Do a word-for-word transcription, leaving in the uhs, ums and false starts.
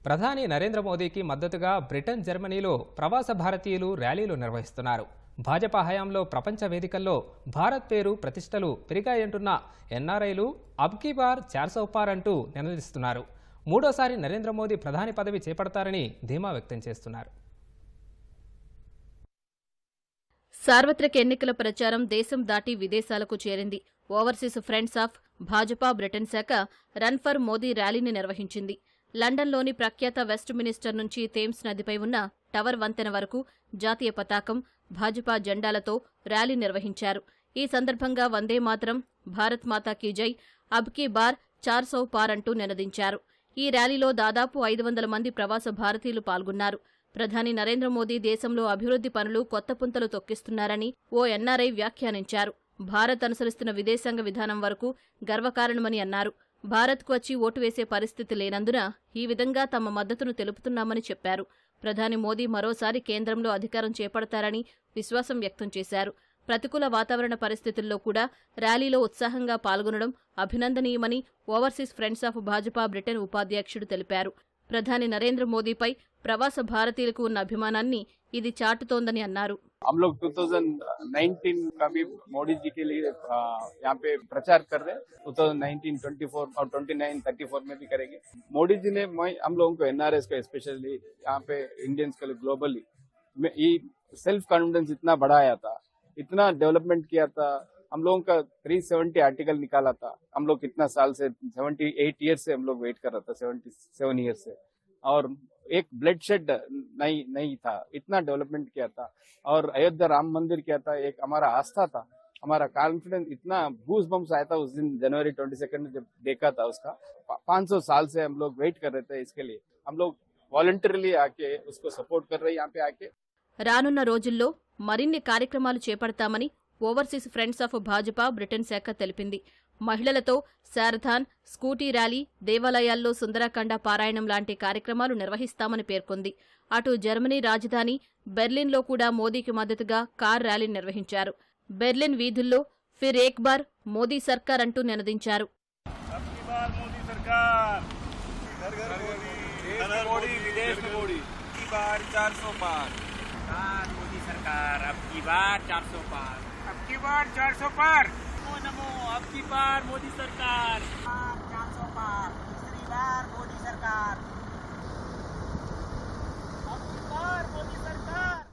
ప్రధాని నరేంద్ర మోదీకి మద్దతుగా బ్రిటన్, జర్మనీలో ప్రవాస భారతీయులు ర్యాలీలు నిర్వహిస్తున్నారు. భాజపా హయాంలో ప్రపంచ వేదికల్లో భారత్ పేరు ప్రతిష్టలు పెరిగాయంటున్న ఎన్ఆర్ఐలు అబ్ కీ బార్ చార్ సౌ పార్ అంటూ నినదిస్తున్నారు. మూడోసారి నరేంద్ర మోదీ ప్రధాని పదవి చేపడతారని ధీమా వ్యక్తం చేస్తున్నారు. సార్వత్రిక ఎన్నికల ప్రచారం దేశం దాటి విదేశాలకు చేరింది. Overseas friends of Bhajapa Britain శాఖ రన్ ఫర్ మోదీ ర్యాలీని నిర్వహించింది. లండన్లోని ప్రఖ్యాత వెస్ట్ మినిస్టర్ నుంచి థేమ్స్ నదిపై ఉన్న టవర్ వంతెన వరకు జాతీయ పతాకం, భాజపా జెండాలతో ర్యాలీ నిర్వహించారు. ఈ సందర్భంగా వందే మాతరం, భారత్ మాతా కీ జై, అబ్ కీ బార్ చార్ సౌ పార్ అంటూ నినదించారు. ఈ ర్యాలీలో దాదాపు ఐదు వందల మంది ప్రవాస భారతీయులు పాల్గొన్నారు. ప్రధాని నరేంద్ర మోదీ దేశంలో అభివృద్ధి పనులు కొత్త పుంతలు తొక్కిస్తున్నారని ఓ ఎన్ఆర్ఐ వ్యాఖ్యానించారు. భారత్ అనుసరిస్తున్న విదేశాంగ విధానం వరకు గర్వకారణమని అన్నారు. భారత్కు వచ్చి ఓటు వేసే పరిస్థితి లేనందున ఈ విధంగా తమ మద్దతును తెలుపుతున్నామని చెప్పారు. ప్రధాని మోదీ మరోసారి కేంద్రంలో అధికారం చేపడతారని విశ్వాసం వ్యక్తం చేశారు. ప్రతికూల వాతావరణ పరిస్థితుల్లో కూడా ర్యాలీలో ఉత్సాహంగా పాల్గొనడం అభినందనీయమని overseas friends of Bhajapa Britain ఉపాధ్యక్షుడు తెలిపారు. ప్రధాని నరేంద్ర మోదీపై ప్రవాస భారతీయులకు ఉన్న అభిమానాన్ని ఇది చాటుతోందని అన్నారు. हम लोग दो हज़ार उन्नीस का भी मोदी जी के लिए यहाँ पे प्रचार कर रहे हैं. दो हज़ार उन्नीस, चौबीस और उनतीस, चौंतीस में भी करेंगे. मोदी जी ने हम लोगों को एनआरएस का स्पेशली यहाँ पे इंडियंस के लिए ग्लोबली ये सेल्फ कॉन्फिडेंस इतना बढ़ाया था, इतना डेवलपमेंट किया था. हम लोगों का तीन सौ सत्तर आर्टिकल निकाला था. हम लोग कितना साल से अठहत्तर ईयर से हम लोग वेट कर रहा था, सतहत्तर ईयर से, और एक ब्लड शेड नहीं नहीं था. इतना डेवलपमेंट किया था. और अयोध्या राम मंदिर किया था. एक हमारा आस्था था, हमारा कॉन्फिडेंस, इतना बूस्ट बम्स आया था उस दिन जनवरी ट्वेंटी सेकेंड जब देखा था उसका. पाँच सौ साल से हम लोग वेट कर रहे थे इसके लिए. हम लोग वॉलंटरीली आके उसको सपोर्ट कर रहे हैं. यहाँ पे आके రానున్న రోజుల్లో మరిన్ని కార్యక్రమాలు చేపడతామని overseas friends of Bhajapa Britain శాఖ తెలిపింది. మహిళలతో శారథాన్, స్కూటీ ర్యాలీ, దేవాలయాల్లో సుందరకాండ పారాయణం లాంటి కార్యక్రమాలు నిర్వహిస్తామని పేర్కొంది. అటు జర్మనీ రాజధాని బెర్లిన్లో కూడా మోదీకి మద్దతుగా కార్ ర్యాలీ నిర్వహించారు. బెర్లిన్ వీధుల్లో ఫిర్ ఏక్ బార్ మోదీ సర్కార్ అంటూ నినదించారు. मोदी सरकार अब की बार चार सौ पार, अब की बार चार सौ पार, नमो नमो, अब की बार मोदी सरकार चार सौ पार, तीसरी बार मोदी सरकार, अब की बार मोदी सरकार.